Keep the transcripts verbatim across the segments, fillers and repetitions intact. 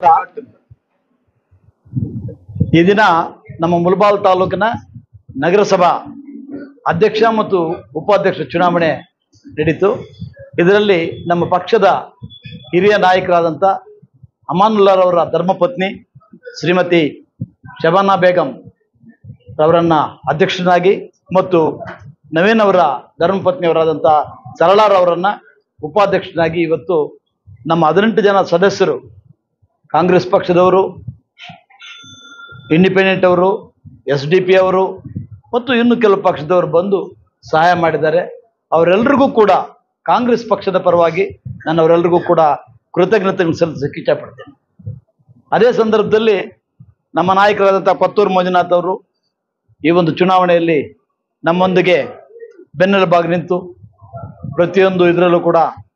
ಈ ದಿನ ನಮ್ಮ ಮುಳಬಾಲ್ ತಾಲೂಕಿನ ನಗರಸಭಾ ಅಧ್ಯಕ್ಷ ಮತ್ತು ಉಪಾಧ್ಯಕ್ಷ ಚುನಾವಣೆ ನಡೆಯಿತು. ಇದರಲ್ಲಿ ನಮ್ಮ ಪಕ್ಷದ ಹಿರಿಯ ನಾಯಕರಾದಂಥ ಅಮಾನುಲ್ಲಾರವರ ಧರ್ಮಪತ್ನಿ ಶ್ರೀಮತಿ ಶಬಾನಾ ಬೇಗಂ ಅವರನ್ನ ಅಧ್ಯಕ್ಷನಾಗಿ ಮತ್ತು ನವೀನ್ ಅವರ ಧರ್ಮಪತ್ನಿಯವರಾದಂಥ ಸರಳಾರವರನ್ನ ಉಪಾಧ್ಯಕ್ಷನಾಗಿ ಇವತ್ತು ನಮ್ಮ ಹದಿನೆಂಟು ಜನ ಸದಸ್ಯರು ಕಾಂಗ್ರೆಸ್ ಪಕ್ಷದವರು, ಇಂಡಿಪೆಂಡೆಂಟ್ ಅವರು, ಎಸ್ ಡಿ ಪಿ ಅವರು ಮತ್ತು ಇನ್ನು ಕೆಲವು ಪಕ್ಷದವರು ಬಂದು ಸಹಾಯ ಮಾಡಿದ್ದಾರೆ. ಅವರೆಲ್ಲರಿಗೂ ಕೂಡ ಕಾಂಗ್ರೆಸ್ ಪಕ್ಷದ ಪರವಾಗಿ ನಾನು ಅವರೆಲ್ಲರಿಗೂ ಕೂಡ ಕೃತಜ್ಞತೆಗಳನ್ನು ಸಲ್ಲಿಸಕ್ಕೆ ಇಚ್ಛಪಡ್ತೇನೆ. ಅದೇ ಸಂದರ್ಭದಲ್ಲಿ ನಮ್ಮ ನಾಯಕರಾದಂಥ ಕೊತ್ತೂರು ಮಂಜುನಾಥ್ ಅವರು ಈ ಒಂದು ಚುನಾವಣೆಯಲ್ಲಿ ನಮ್ಮೊಂದಿಗೆ ಬೆನ್ನೆಲುಬಾಗಿ ನಿಂತು ಪ್ರತಿಯೊಂದು ಇದರಲ್ಲೂ ಕೂಡ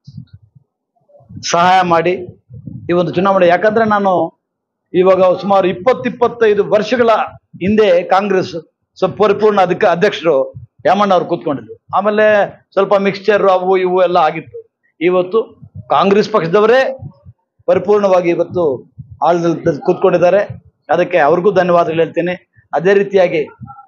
ಸಹಾಯ ಮಾಡಿ ಈ ಒಂದು ಚುನಾವಣೆ, ಯಾಕಂದ್ರೆ ನಾನು ಇವಾಗ ಸುಮಾರು ಇಪ್ಪತ್ತಿಪ್ಪತ್ತೈದು ವರ್ಷಗಳ ಹಿಂದೆ ಕಾಂಗ್ರೆಸ್ ಸ್ವಲ್ಪ ಪರಿಪೂರ್ಣ ಅದಕ್ಕೆ ಅಧ್ಯಕ್ಷರು ಹೇಮಣ್ಣ ಅವ್ರು ಕೂತ್ಕೊಂಡಿದ್ರು. ಆಮೇಲೆ ಸ್ವಲ್ಪ ಮಿಕ್ಸ್ಚರ್ ಅವು ಇವು ಎಲ್ಲ ಆಗಿತ್ತು. ಇವತ್ತು ಕಾಂಗ್ರೆಸ್ ಪಕ್ಷದವರೇ ಪರಿಪೂರ್ಣವಾಗಿ ಇವತ್ತು ಆಳ್ದಲ್ಲಿ ಕೂತ್ಕೊಂಡಿದ್ದಾರೆ. ಅದಕ್ಕೆ ಅವ್ರಿಗೂ ಧನ್ಯವಾದಗಳು ಹೇಳ್ತೀನಿ. ಅದೇ ರೀತಿಯಾಗಿ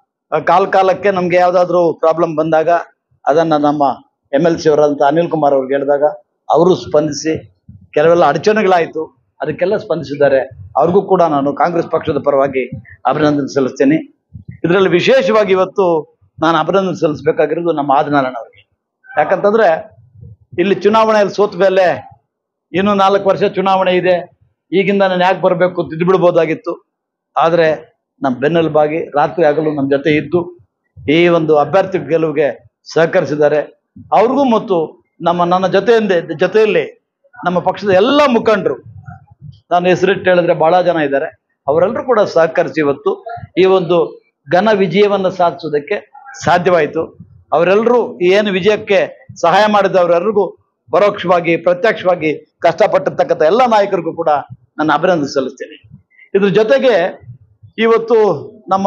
ಕಾಲ ಕಾಲಕ್ಕೆ ನಮ್ಗೆ ಯಾವ್ದಾದ್ರು ಪ್ರಾಬ್ಲಮ್ ಬಂದಾಗ ಅದನ್ನ ನಮ್ಮ ಎಮ್ ಎಲ್ ಸಿ ಅವರಾದಂಥ ಅನಿಲ್ ಕುಮಾರ್ ಅವ್ರಿಗೆ ಹೇಳಿದಾಗ ಅವರು ಸ್ಪಂದಿಸಿ ಕೆಲವೆಲ್ಲ ಅಡಚಣೆಗಳಾಯಿತು, ಅದಕ್ಕೆಲ್ಲ ಸ್ಪಂದಿಸಿದ್ದಾರೆ. ಅವ್ರಿಗೂ ಕೂಡ ನಾನು ಕಾಂಗ್ರೆಸ್ ಪಕ್ಷದ ಪರವಾಗಿ ಅಭಿನಂದನೆ ಸಲ್ಲಿಸ್ತೇನೆ. ಇದರಲ್ಲಿ ವಿಶೇಷವಾಗಿ ಇವತ್ತು ನಾನು ಅಭಿನಂದನೆ ಸಲ್ಲಿಸಬೇಕಾಗಿರೋದು ನಮ್ಮ ಆದಿನಾರಾಯಣ ಅವರಿಗೆ. ಯಾಕಂತಂದ್ರೆ ಇಲ್ಲಿ ಚುನಾವಣೆಯಲ್ಲಿ ಸೋತ ಮೇಲೆ ಇನ್ನೂ ನಾಲ್ಕು ವರ್ಷ ಚುನಾವಣೆ ಇದೆ, ಈಗಿಂದ ನಾನು ಯಾಕೆ ಬರಬೇಕು ತಿದ್ದು ಬಿಡ್ಬೋದಾಗಿತ್ತು. ಆದರೆ ನಮ್ಮ ಬೆನ್ನೆಲುಬಾಗಿ ರಾತ್ರಿ ಆಗಲು ನಮ್ಮ ಜೊತೆ ಇದ್ದು ಈ ಒಂದು ಅಭ್ಯರ್ಥಿ ಗೆಲುವಿಗೆ ಸಹಕರಿಸಿದ್ದಾರೆ. ಅವ್ರಿಗೂ ಮತ್ತು ನಮ್ಮ ನನ್ನ ಜೊತೆಯಿಂದ ಜೊತೆಯಲ್ಲಿ ನಮ್ಮ ಪಕ್ಷದ ಎಲ್ಲ ಮುಖಂಡರು, ನಾನು ಹೆಸರಿಟ್ಟು ಹೇಳಿದ್ರೆ ಬಹಳ ಜನ ಇದ್ದಾರೆ, ಅವರೆಲ್ಲರೂ ಕೂಡ ಸಹಕರಿಸಿ ಇವತ್ತು ಈ ಒಂದು ಘನ ವಿಜಯವನ್ನು ಸಾಧಿಸೋದಕ್ಕೆ ಸಾಧ್ಯವಾಯಿತು. ಅವರೆಲ್ಲರೂ ಏನು ವಿಜಯಕ್ಕೆ ಸಹಾಯ ಮಾಡಿದವರೆಲ್ಲರಿಗೂ ಪರೋಕ್ಷವಾಗಿ ಪ್ರತ್ಯಕ್ಷವಾಗಿ ಕಷ್ಟಪಟ್ಟಿರ್ತಕ್ಕಂಥ ಎಲ್ಲ ನಾಯಕರಿಗೂ ಕೂಡ ನಾನು ಅಭಿನಂದನೆ ಸಲ್ಲಿಸ್ತೇನೆ. ಇದ್ರ ಜೊತೆಗೆ ಇವತ್ತು ನಮ್ಮ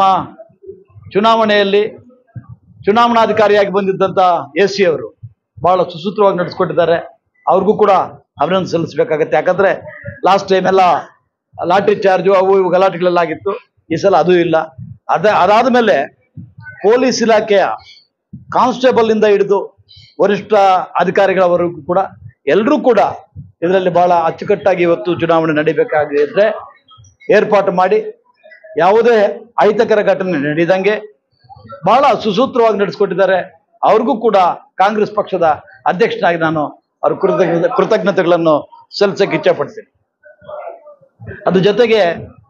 ಚುನಾವಣೆಯಲ್ಲಿ ಚುನಾವಣಾಧಿಕಾರಿಯಾಗಿ ಬಂದಿದ್ದಂಥ ಎ ಸಿ ಅವರು ಬಹಳ ಸುಸೂತ್ರವಾಗಿ ನಡೆಸ್ಕೊಟ್ಟಿದ್ದಾರೆ. ಅವ್ರಿಗೂ ಕೂಡ ಅಭಿನಂದನೆ ಸಲ್ಲಿಸಬೇಕಾಗತ್ತೆ. ಯಾಕಂದ್ರೆ ಲಾಸ್ಟ್ ಟೈಮ್ ಎಲ್ಲ ಲಾಟ್ರಿ ಚಾರ್ಜು ಅವು ಇವು ಗಲಾಟೆಗಳೆಲ್ಲ ಆಗಿತ್ತು. ಈ ಸಲ ಅದು ಇಲ್ಲ. ಅದ ಅದಾದ ಮೇಲೆ ಪೊಲೀಸ್ ಇಲಾಖೆಯ ಕಾನ್ಸ್ಟೇಬಲ್ ಇಂದ ಹಿಡಿದು ವರಿಷ್ಠ ಅಧಿಕಾರಿಗಳವರೆಗೂ ಕೂಡ ಎಲ್ಲರೂ ಕೂಡ ಇದರಲ್ಲಿ ಬಹಳ ಅಚ್ಚುಕಟ್ಟಾಗಿ ಇವತ್ತು ಚುನಾವಣೆ ನಡೀಬೇಕಾಗಿದ್ರೆ ಏರ್ಪಾಟು ಮಾಡಿ ಯಾವುದೇ ಅಹಿತಕರ ಘಟನೆ ನಡೆದಂಗೆ ಬಹಳ ಸುಸೂತ್ರವಾಗಿ ನಡೆಸ್ಕೊಟ್ಟಿದ್ದಾರೆ. ಅವ್ರಿಗೂ ಕೂಡ ಕಾಂಗ್ರೆಸ್ ಪಕ್ಷದ ಅಧ್ಯಕ್ಷನಾಗಿ ನಾನು ಅವ್ರ ಕೃತಜ್ಞತೆ ಕೃತಜ್ಞತೆಗಳನ್ನು ಸಲ್ಲಿಸಕ್ಕೆ ಇಚ್ಛಪಡ್ತೀನಿ. ಅದ್ರ ಜೊತೆಗೆ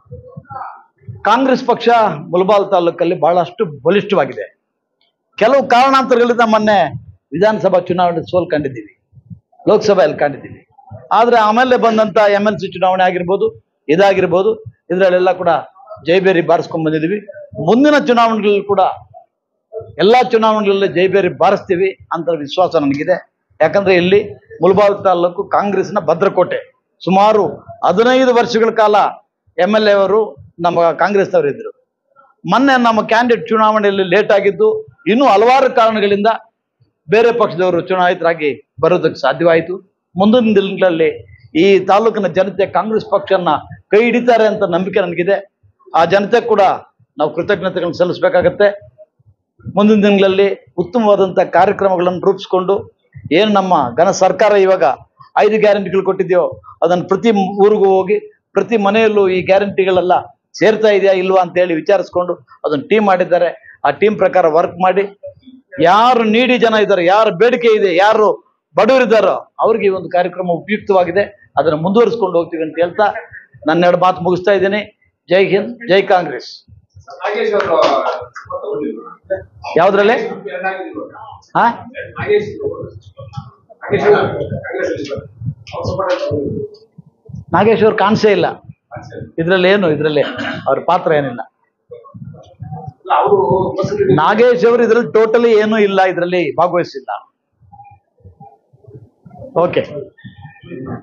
ಕಾಂಗ್ರೆಸ್ ಪಕ್ಷ ಮುಳಬಾಲ್ ತಾಲೂಕಲ್ಲಿ ಬಹಳಷ್ಟು ಬಲಿಷ್ಠವಾಗಿದೆ. ಕೆಲವು ಕಾರಣಾಂತರಗಳಿಂದ ಮೊನ್ನೆ ವಿಧಾನಸಭಾ ಚುನಾವಣೆ ಸೋಲ್ ಕಂಡಿದ್ದೀವಿ, ಲೋಕಸಭೆಯಲ್ಲಿ ಕಂಡಿದ್ದೀವಿ. ಆದ್ರೆ ಆಮೇಲೆ ಬಂದಂತ ಎಮ್ ಎಲ್ ಸಿ ಚುನಾವಣೆ ಆಗಿರ್ಬೋದು, ಇದಾಗಿರ್ಬೋದು, ಇದರಲ್ಲೆಲ್ಲ ಕೂಡ ಜೈಬೇರಿ ಬಾರಿಸ್ಕೊಂಡ್ ಬಂದಿದ್ದೀವಿ. ಮುಂದಿನ ಚುನಾವಣೆಗಳಲ್ಲಿ ಕೂಡ ಎಲ್ಲಾ ಚುನಾವಣೆಗಳಲ್ಲಿ ಜೈಬೇರಿ ಬಾರಿಸ್ತೀವಿ ಅಂತ ವಿಶ್ವಾಸ ನನಗಿದೆ. ಯಾಕಂದ್ರೆ ಇಲ್ಲಿ ಮುಳಬಾಲ್ ತಾಲೂಕು ಕಾಂಗ್ರೆಸ್ನ ಭದ್ರಕೋಟೆ. ಸುಮಾರು ಹದಿನೈದು ವರ್ಷಗಳ ಕಾಲ ಎಮ್ ಎಲ್ ಎ ಅವರು ನಮ್ಮ ಕಾಂಗ್ರೆಸ್ನವರು ಇದ್ರು. ಮೊನ್ನೆ ನಮ್ಮ ಕ್ಯಾಂಡಿಡೇಟ್ ಚುನಾವಣೆಯಲ್ಲಿ ಲೇಟ್ ಆಗಿದ್ದು, ಇನ್ನೂ ಹಲವಾರು ಕಾರಣಗಳಿಂದ ಬೇರೆ ಪಕ್ಷದವರು ಚುನಾಯಿತರಾಗಿ ಬರೋದಕ್ಕೆ ಸಾಧ್ಯವಾಯಿತು. ಮುಂದಿನ ದಿನಗಳಲ್ಲಿ ಈ ತಾಲೂಕಿನ ಜನತೆ ಕಾಂಗ್ರೆಸ್ ಪಕ್ಷನ ಕೈ ಹಿಡಿತಾರೆ ಅಂತ ನಂಬಿಕೆ ನನಗಿದೆ. ಆ ಜನತೆ ಕೂಡ ನಾವು ಕೃತಜ್ಞತೆಗಳನ್ನು ಸಲ್ಲಿಸಬೇಕಾಗತ್ತೆ. ಮುಂದಿನ ದಿನಗಳಲ್ಲಿ ಉತ್ತಮವಾದಂಥ ಕಾರ್ಯಕ್ರಮಗಳನ್ನು ರೂಪಿಸ್ಕೊಂಡು ಏನು ನಮ್ಮ ಘನ ಸರ್ಕಾರ ಇವಾಗ ಐದು ಗ್ಯಾರಂಟಿಗಳು ಕೊಟ್ಟಿದೆಯೋ ಅದನ್ನು ಪ್ರತಿ ಊರಿಗೂ ಹೋಗಿ ಪ್ರತಿ ಮನೆಯಲ್ಲೂ ಈ ಗ್ಯಾರಂಟಿಗಳೆಲ್ಲ ಸೇರ್ತಾ ಇದೆಯಾ ಇಲ್ವಾ ಅಂತ ಹೇಳಿ ವಿಚಾರಿಸ್ಕೊಂಡು ಅದನ್ನು ಟೀಮ್ ಮಾಡಿದ್ದಾರೆ. ಆ ಟೀಮ್ ಪ್ರಕಾರ ವರ್ಕ್ ಮಾಡಿ ಯಾರು ನೀಡಿ ಜನ ಇದ್ದಾರೆ, ಯಾರು ಬೇಡಿಕೆ ಇದೆ, ಯಾರು ಬಡವರಿದ್ದಾರೋ ಅವ್ರಿಗೆ ಈ ಒಂದು ಕಾರ್ಯಕ್ರಮ ಉಪಯುಕ್ತವಾಗಿದೆ. ಅದನ್ನು ಮುಂದುವರಿಸ್ಕೊಂಡು ಹೋಗ್ತೀವಿ ಅಂತ ಹೇಳ್ತಾ ನನ್ನ ಎರಡು ಮಾತು ಮುಗಿಸ್ತಾ ಇದ್ದೀನಿ. ಜೈ ಹಿಂದ್, ಜೈ ಕಾಂಗ್ರೆಸ್. ಯಾವ್ದ್ರಲ್ಲಿ ಹಾ ನಾಗೇಶ್ ಅವ್ರು ಕಾಣಿಸೇ ಇಲ್ಲ ಇದ್ರಲ್ಲಿ. ಏನು ಇದ್ರಲ್ಲಿ ಅವ್ರ ಪಾತ್ರ ಏನಿಲ್ಲ. ನಾಗೇಶ್ ಅವರು ಇದ್ರಲ್ಲಿ ಟೋಟಲಿ ಏನೂ ಇಲ್ಲ, ಇದರಲ್ಲಿ ಭಾಗವಹಿಸಿಲ್ಲ. ಓಕೆ.